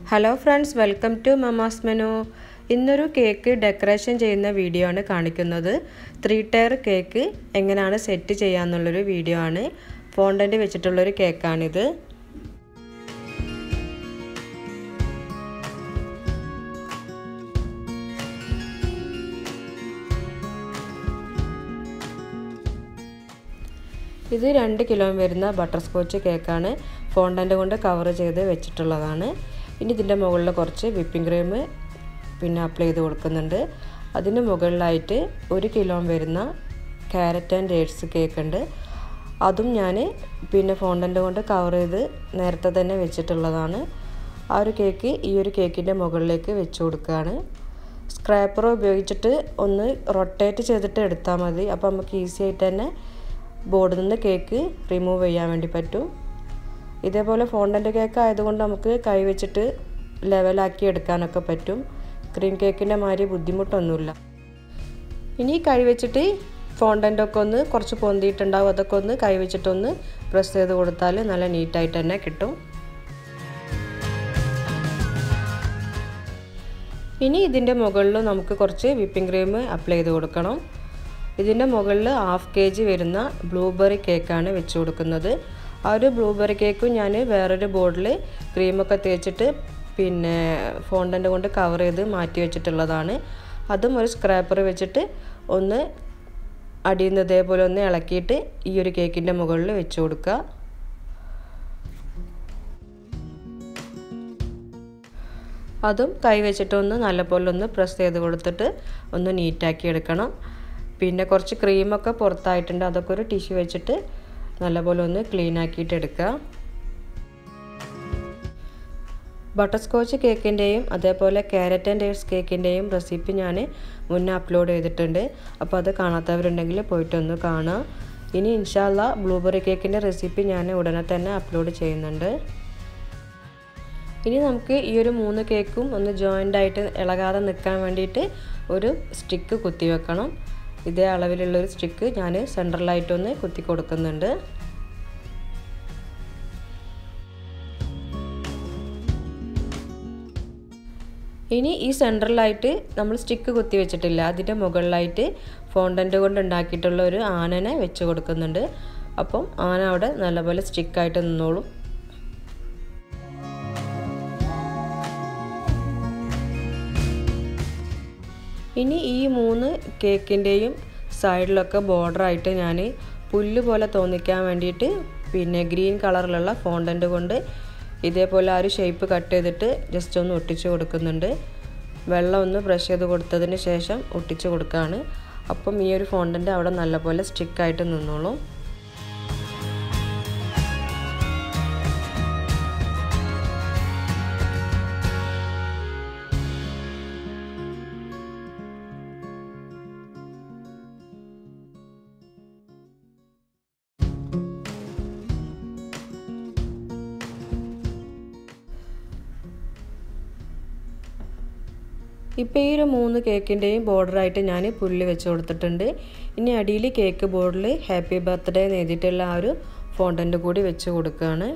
Hello friends, welcome to Memas menu. ഇന്നൊരു cake decoration ചെയ്യുന്ന video ആണ് കാണിക്കുന്നത്. 3 ടയർ കേക്ക് എങ്ങനെയാണ് സെറ്റ് ചെയ്യാന്നുള്ളൊരു വീഡിയോ ആണ്. ഫോണ്ടന്റ് വെച്ചിട്ടുള്ള ഒരു കേക്ക് ആണിത്. ഇത് 2 കിലോ വരുന്ന ബട്ടർ സ്കോച്ച് കേക്കാണ്. ഫോണ്ടന്റ് കൊണ്ട് കവർ ചെയ്ത് വെച്ചിട്ടുള്ളതാണ്. ഇനി ഇതിന്റെ മുകളിൽ കുറച്ച് വിപ്പിംഗ് ക്രീം പിന്നെ അപ്ലൈ ചെയ്ത് കൊടുക്കുന്നുണ്ട്. അതിന് മുകളിലായിട്ട് 1 കിലോ വരുന്ന കാരറ്റ് ആൻഡ് ഡേറ്റ്സ് കേക്ക് ഉണ്ട്. അതും ഞാൻ പിന്നെ ഫോണ്ടന്റ് കൊണ്ട് കവർ ചെയ്ത് നേരത്തെ തന്നെ വെച്ചിട്ടുള്ളതാണ്. ആ ഒരു കേക്ക് ഈ ഒരു കേക്കിന്റെ മുകളിലേക്ക് വെച്ച് കൊടുക്കുകയാണ്. സ്ക്രാപ്പർ ഉപയോഗിച്ചിട്ട് ഒന്ന് റൊട്ടേറ്റ് ചെയ്തിട്ട് എടുത്താൽ മതി. അപ്പോൾ നമുക്ക് ഈസി ആയിട്ട് തന്നെ ബോർഡിൽ നിന്ന് കേക്ക് റിമൂവ് ചെയ്യാൻ വേണ്ടി പറ്റും. ഇതേപോലെ ഫോണ്ടന്റ് കേക്ക് ആയതുകൊണ്ട് നമുക്ക് കൈ വെച്ചിട്ട് ലെവലാക്കി എടുക്കാനൊക്കെ പറ്റും. ക്രീം കേക്കിന്റെ മാതിരി ബുദ്ധിമുട്ടൊന്നുമില്ല. ഇനി കൈ വെച്ചിട്ട് ഫോണ്ടന്റ് ഒക്കെ ഒന്ന് കുറച്ച് പൊന്തിയിട്ടുണ്ടാവും. അതൊക്കെ ഒന്ന് കൈ വെച്ചിട്ടൊന്ന് പ്രസ് ചെയ്ത് കൊടുത്താൽ നല്ല നീറ്റായിട്ട് തന്നെ കിട്ടും. ഇനി ഇതിന്റെ മുകളിൽ നമുക്ക് കുറച്ച് വിപ്പിംഗ് ക്രീം അപ്ലൈ ചെയ്ത് കൊടുക്കണം. ഇതിന്റെ മുകളിൽ 1/2 kg വരുന്ന ബ്ലൂബെറി കേക്കാണ് വെച്ച് കൊടുക്കുന്നത്. ആ ഒരു ബ്ലൂബെറി കേക്കും ഞാൻ വേറൊരു ബോർഡിൽ ക്രീമൊക്കെ തേച്ചിട്ട് പിന്നെ ഫോണ്ടന്റ് കൊണ്ട് കവർ ചെയ്ത് മാറ്റി വെച്ചിട്ടുള്ളതാണ്. അതും ഒരു സ്ക്രാപ്പർ വെച്ചിട്ട് ഒന്ന് അടിയിൽ നിന്ന് ഇതേപോലെ ഒന്ന് ഇളക്കിയിട്ട് ഈ ഒരു കേക്കിന്റെ മുകളിൽ വെച്ച് കൊടുക്കുക. അതും കൈ വെച്ചിട്ട് ഒന്ന് നല്ലപോലെ ഒന്ന് പ്രസ് ചെയ്ത് കൊടുത്തിട്ട് ഒന്ന് നീറ്റാക്കി എടുക്കണം. പിന്നെ കുറച്ച് ക്രീമൊക്കെ പുറത്തായിട്ടുണ്ട്. അതൊക്കെ ഒരു ടിഷ്യൂ വെച്ചിട്ട് നല്ലപോലെ ഒന്ന് ക്ലീൻ ആക്കിയിട്ട് എടുക്കുക. ബട്ടർ സ്കോച്ച് കേക്കിൻ്റെയും അതേപോലെ കാരറ്റ് ആൻഡ് ഡേറ്റ്സ് കേക്കിൻ്റെയും റെസിപ്പി ഞാൻ മുന്നേ അപ്ലോഡ് ചെയ്തിട്ടുണ്ട്. അപ്പോൾ അത് കാണാത്തവരുണ്ടെങ്കിൽ പോയിട്ടൊന്ന് കാണുക. ഇനി ഇൻഷാല്ലാ ബ്ലൂബെറി കേക്കിൻ്റെ റെസിപ്പി ഞാൻ ഉടനെ തന്നെ അപ്ലോഡ് ചെയ്യുന്നുണ്ട്. ഇനി നമുക്ക് ഈ ഒരു 3 കേക്കും ഒന്ന് ജോയിൻ്റ് ആയിട്ട് ഇളകാതെ നിൽക്കാൻ വേണ്ടിയിട്ട് ഒരു സ്റ്റിക്ക് കുത്തി വെക്കണം. ഇതേ അളവിലുള്ളൊരു സ്റ്റിക്ക് ഞാൻ സെൻട്രലായിട്ടൊന്ന് കുത്തി കൊടുക്കുന്നുണ്ട്. ഇനി ഈ സെൻട്രലായിട്ട് നമ്മൾ സ്റ്റിക്ക് കുത്തി വെച്ചിട്ടില്ല. അതിൻ്റെ മുകളിലായിട്ട് ഫോണ്ടന്റ് കൊണ്ട് ഉണ്ടാക്കിയിട്ടുള്ള ഒരു ആനനെ വെച്ച് കൊടുക്കുന്നുണ്ട്. അപ്പം ആന അവിടെ നല്ലപോലെ സ്റ്റിക്കായിട്ട് നിന്നോളും. ഇനി ഈ 3 കേക്കിൻ്റെയും സൈഡിലൊക്കെ ബോർഡറായിട്ട് ഞാൻ പുല്ല് പോലെ തോന്നിക്കാൻ വേണ്ടിയിട്ട് പിന്നെ ഗ്രീൻ കളറിലുള്ള ഫോണ്ടന്റ് കൊണ്ട് ഇതേപോലെ ആ ഒരു ഷേപ്പ് കട്ട് ചെയ്തിട്ട് ജസ്റ്റ് ഒന്ന് ഒട്ടിച്ച് കൊടുക്കുന്നുണ്ട്. വെള്ളം ഒന്ന് ബ്രഷ് ചെയ്ത് കൊടുത്തതിന് ശേഷം ഒട്ടിച്ച് കൊടുക്കുകയാണ്. അപ്പം ഈ ഒരു ഫോണ്ടന്റ് അവിടെ നല്ലപോലെ സ്റ്റിക്കായിട്ട് നിന്നോളും. ഇപ്പോൾ ഈ ഒരു 3 കേക്കിൻ്റെയും ബോർഡറായിട്ട് ഞാൻ പുല്ല് വെച്ച് കൊടുത്തിട്ടുണ്ട്. ഇനി അടിയിൽ കേക്ക് ബോർഡിൽ ഹാപ്പി ബർത്ത്ഡേ എന്ന് എഴുതിയിട്ടുള്ള ആ ഒരു ഫോണ്ടന്റ് കൂടി വെച്ച് കൊടുക്കുകയാണ്.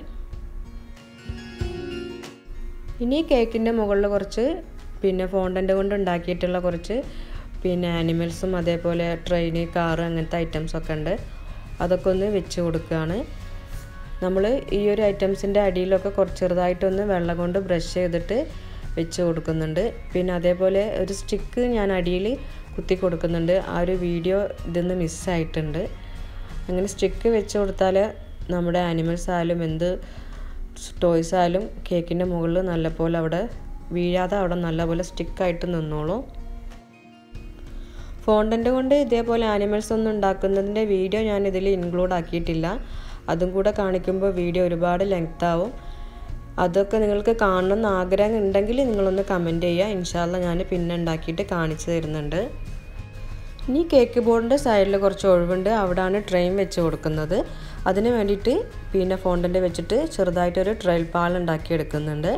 ഇനി കേക്കിൻ്റെ മുകളിൽ കുറച്ച് പിന്നെ ഫോണ്ടന്റ് കൊണ്ട് ഉണ്ടാക്കിയിട്ടുള്ള കുറച്ച് പിന്നെ ആനിമൽസും അതേപോലെ ട്രെയിന് കാറ് അങ്ങനത്തെ ഐറ്റംസൊക്കെ ഉണ്ട്. അതൊക്കെ ഒന്ന് വെച്ച് കൊടുക്കുകയാണ്. നമ്മൾ ഈ ഒരു ഐറ്റംസിൻ്റെ അടിയിലൊക്കെ കുറച്ച് ചെറുതായിട്ടൊന്ന് വെള്ളം കൊണ്ട് ബ്രഷ് ചെയ്തിട്ട് വെച്ച് കൊടുക്കുന്നുണ്ട്. പിന്നെ അതേപോലെ ഒരു സ്റ്റിക്ക് ഞാൻ അടിയിൽ കുത്തി കൊടുക്കുന്നുണ്ട്. ആ ഒരു വീഡിയോ ഇതൊന്ന് മിസ്സായിട്ടുണ്ട്. അങ്ങനെ സ്റ്റിക്ക് വെച്ച് കൊടുത്താൽ നമ്മുടെ ആനിമൽസ് ആയാലും എന്ത് ടോയ്സ് ആയാലും കേക്കിൻ്റെ മുകളിൽ നല്ലപോലെ അവിടെ വീഴാതെ അവിടെ നല്ലപോലെ സ്റ്റിക്കായിട്ട് നിന്നോളും. ഫോണ്ടന്റ് കൊണ്ട് ഇതേപോലെ ആനിമൽസ് ഒന്നും ഉണ്ടാക്കുന്നതിൻ്റെ വീഡിയോ ഞാൻ ഇതിൽ ഇൻക്ലൂഡ് ആക്കിയിട്ടില്ല. അതും കൂടെ കാണിക്കുമ്പോൾ വീഡിയോ ഒരുപാട് ലെങ്ത് ആവും. അതൊക്കെ നിങ്ങൾക്ക് കാണണമെന്ന് ആഗ്രഹം ഉണ്ടെങ്കിൽ നിങ്ങളൊന്ന് കമൻറ്റ് ചെയ്യുക. ഇൻഷാല്ലാ ഞാൻ പിന്നെ ഉണ്ടാക്കിയിട്ട് കാണിച്ചു തരുന്നുണ്ട്. ഇനി കേക്ക് ബോർഡിൻ്റെ സൈഡിൽ കുറച്ച് ഒഴിവുണ്ട്. അവിടെയാണ് ട്രെയിൻ വെച്ച് കൊടുക്കുന്നത്. അതിന് വേണ്ടിയിട്ട് പിന്നെ ഫോണ്ടന്റ് വെച്ചിട്ട് ചെറുതായിട്ടൊരു ട്രെയിൽ പാൽ ഉണ്ടാക്കിയെടുക്കുന്നുണ്ട്.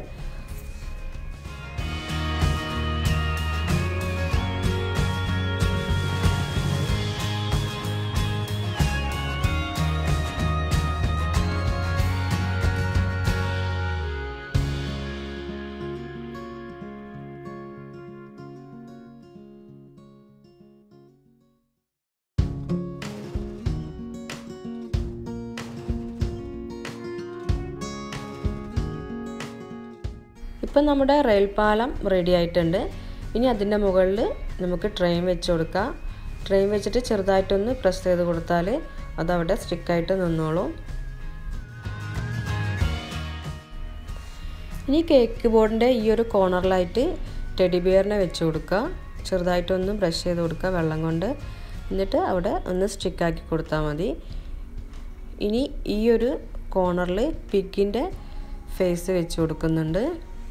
ഇപ്പം നമ്മുടെ റെയിൽ പാലം റെഡി ആയിട്ടുണ്ട്. ഇനി അതിൻ്റെ മുകളിൽ നമുക്ക് ട്രെയിൻ വെച്ച് കൊടുക്കാം. ട്രെയിൻ വെച്ചിട്ട് ചെറുതായിട്ടൊന്ന് പ്രസ് ചെയ്ത് കൊടുത്താൽ അതവിടെ സ്റ്റിക്കായിട്ട് നിന്നോളും. ഇനി കേക്ക് ബോർഡിൻ്റെ ഈ ഒരു കോർണറിലായിട്ട് ടെഡി ബിയറിനെ വെച്ച് കൊടുക്കുക. ചെറുതായിട്ടൊന്ന് ബ്രഷ് ചെയ്ത് കൊടുക്കുക വെള്ളം കൊണ്ട്. എന്നിട്ട് അവിടെ ഒന്ന് സ്റ്റിക്കാക്കി കൊടുത്താൽ മതി. ഇനി ഈ ഒരു കോർണറിൽ പിഗിൻ്റെ ഫേസ് വെച്ച് കൊടുക്കുന്നുണ്ട്.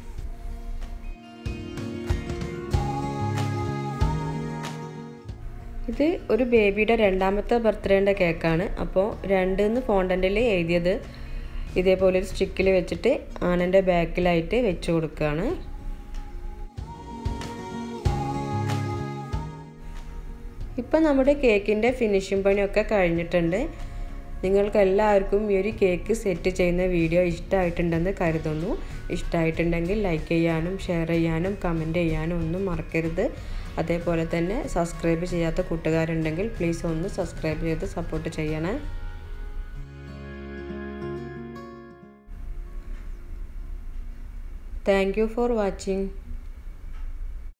ഇത് ഒരു ബേബിയുടെ രണ്ടാമത്തെ ബർത്ത്ഡേൻ്റെ കേക്കാണ്. അപ്പോൾ 2 ഫോണ്ടൻറ്റിൽ എഴുതിയത് ഇതേപോലെ ഒരു സ്റ്റിക്കിൽ വെച്ചിട്ട് ആനൻ്റെ ബാക്കിലായിട്ട് വെച്ച് കൊടുക്കുകയാണ്. ഇപ്പം നമ്മുടെ കേക്കിൻ്റെ ഫിനിഷിംഗ് പണിയൊക്കെ കഴിഞ്ഞിട്ടുണ്ട്. നിങ്ങൾക്ക് എല്ലാവർക്കും ഈ ഒരു കേക്ക് സെറ്റ് ചെയ്യുന്ന വീഡിയോ ഇഷ്ടമായിട്ടുണ്ടെന്ന് കരുതുന്നു. ഇഷ്ടമായിട്ടുണ്ടെങ്കിൽ ലൈക്ക് ചെയ്യാനും ഷെയർ ചെയ്യാനും കമൻറ്റ് ചെയ്യാനും ഒന്നും മറക്കരുത്. അതേപോലെ തന്നെ സബ്സ്ക്രൈബ് ചെയ്യാത്ത കൂട്ടുകാരുണ്ടെങ്കിൽ പ്ലീസ് ഒന്ന് സബ്സ്ക്രൈബ് ചെയ്ത് സപ്പോർട്ട് ചെയ്യണേ. Thank you for watching.